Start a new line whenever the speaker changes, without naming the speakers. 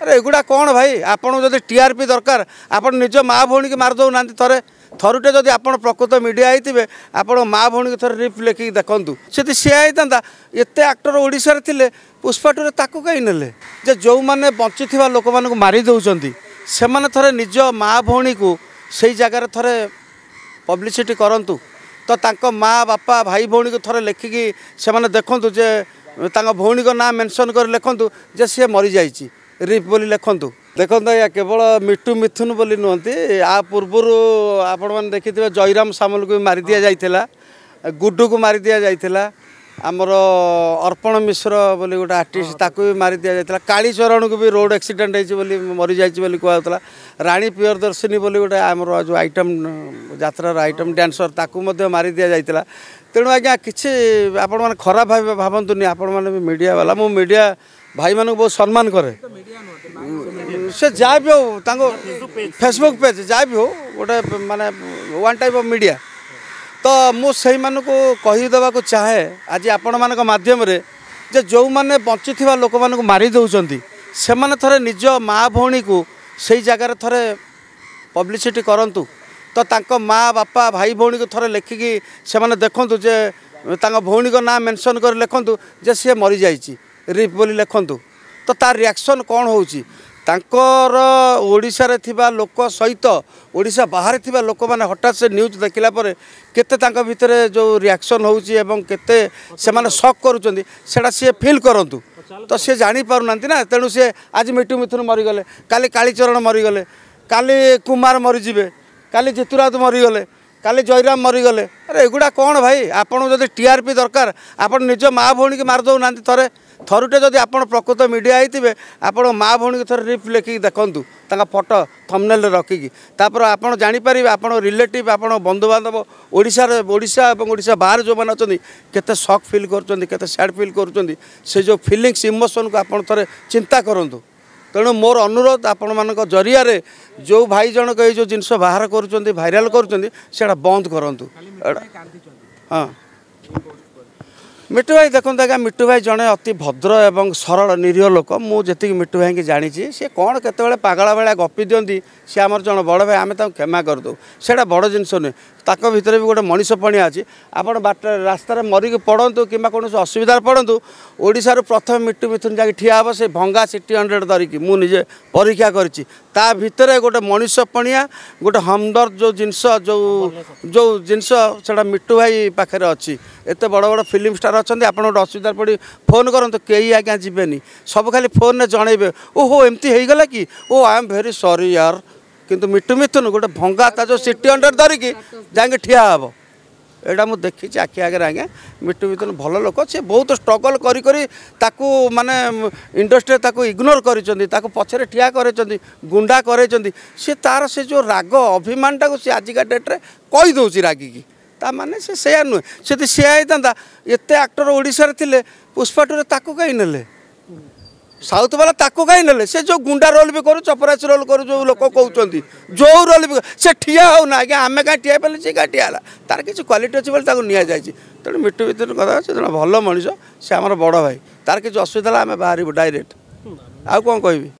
अरे एगुड़ा कौन भाई आपन जब टीआरपी दरकार आपन निज माँ भौणी की मार दौना थे थरुटे जब आप प्रकृत मीडिया होते आपण माँ भौणी की थोड़े रिप लिखिक देखूँ से सी होता एत आक्टर ओडिशा थे पुष्पा टू ताकू कहीं ने जो मैंने बंची लोक मान मारी दौरान से थे निज माँ भौणी को सही जगार थे पब्लिसिटी करूँ तो तांको माँ बापा भाई भौणी को थे लिखिकी से देखूँ जे भौणी को ना मेंशन कर लिखूँ जे सी मरी जाइए रिप बोली लिखूँ देखो या केवल मिठू मिथुन बोली नुहति आ पूर्वर आपण मैंने देखी जयराम सामल को मारी दि जाइथिला गुड्डू को मारी दि जाइथिला आमर अर्पण मिश्र बोली गोटे आर्टिस्ट ताकू भी मारी दि जाइथिला कालीचरण को भी रोड एक्सीडेंट होइछि बोली मरी जाइछि बोली कहउतला रानी प्रियदर्शिनी बोली गोटे आमर जो आइटम यात्रार आइटम डांसर ताकू मध्य मारी दि जाइथिला तेणु आज्ञा किछि आपण माने खराब भावंतुनी आपण माने भी मीडिया वाला मु मीडिया भाई मानक बहुत सम्मान करे से जहाँ भी हो फेसबुक पेज जहाँ भी हो गोटे माने वन टाइप ऑफ मीडिया तो मुझे को कहीदेवा को चाहे आज आपण मान मध्यम जो मैंने बंची लोक मान मारी दौरान से थे निज माँ भौणी को सही जगार थे पब्लिसिटी करूँ तो तांको माँ बापा भाई भौणी को थे लिखिकी से देखूँ जे भौणी को ना मेंशन कर लिखूँ जे सी मरी जाइए रिप बोली लिखूँ तो तार रिएक्शन कौन होची तांकर ओडिशा रे थिबा लोक सहित ओडिशा बाहर थिबा लोक माने हठात से न्यूज देखला पर केते तांका भितरे जो रिएक्शन होची एवं केते से माने शॉक करूचंदी सेडा से फील करंतु तो से जानी पारु नांती ना तेणु से आज मिठू मिथुन मरी गले काली कालीचरण मरी गले काली कुमार मरी जिवे काली जितुराज मरी गले काली जयराम मरी गले अरे एगुड़ा कौन भाई आपन जब टीआरपी दरकार आपन निज माँ भौणी की मार दौना थे थरुटे जब आप प्रकृत मीडिया होते आपण माँ भौणी की थोड़े रिप लिखिक देखूँ फोटो थंबनेल रखिकी तापर आप जापर आप रिलेटिव आप बंधुबांधव ओडिशा और ओडिशा बाहर जो मैंने अच्छा केते शॉक फिल कर सैड फिल कर से जो फिलिंग्स इमोशन को आप थे चिंता करूँ तेणु मोर अनुरोध आपण मान जरिया जो भाई जनक ये जो जिनस बाहर कर भाइराल कर बंद करूँ हाँ मिट्टू भाई देखो आज्ञा मिट्टू भाई जड़े अति भद्र एवं सरल निरीह लोक मुझे मिट्टू भाई की जानी सी कौन केत पागला भाया गपी दिखती सी आमर जन बड़ भाई आम क्षमा करदे से बड़ जिनस नुहे ताक भितर भी गोटे मनीष पणिया अच्छी आपड़ बाट रास्तार मरिक पड़तु कि कौन असुविधा पड़तु ओडिशार प्रथम मिट्टू मिथुन जाकि ठिया हे से भंगा सिटी 100 धरिकी मुझे परीक्षा करी भितर गोटे मनीष पणिया गोटे हमदर्द जो जिनस जो जिनस से मिट्टू भाई पाखे अच्छी एत बड़ बड़ फिल्म स्टार अच्छा आप गोटे असुविधा पड़ी फोन करूँ कई आज्ञा जीवेनि सब खाली फोन में जनइबे ओहो एमती हो गला कि ओ आई एम भेरी सॉरी यार किंतु मिट्टू मिथुन गोटे भंगा ता जो सिटी 100 धरिकी जाके ठिया हे एटा मुझे देखी आखि आगे आज्ञा मिट्टू मिथुन भल लोक सी बहुत स्ट्रगल करी माने इंडस्ट्री ताको इग्नोर कर पछरे ठिया कर गुंडा कर सी तार से जो राग अभिमानटा को सी आजिका डेट्रे कही दौर रागिकी ता माने से सेया नुहे से सी होता एत आक्टर ओडिशा थे पुष्पा टू ताकू कहीं ने साउथ वाला ताकू कहीं ने से जो गुंडा रोल भी करू चपरासी रोल करू जो लोक कहते जो रोल भी से ठिया होना आज्ञा आम क्या ठिया पाले सी क्या ठिया तार किसी क्वालिटी अच्छी बोले नि जाए तेणु मिट्टू मिथुन कथा से भल मनीष से आम बड़ भाई तार किसी असुविधा आम बाहर डायरेक्ट आउ कौन कहबी।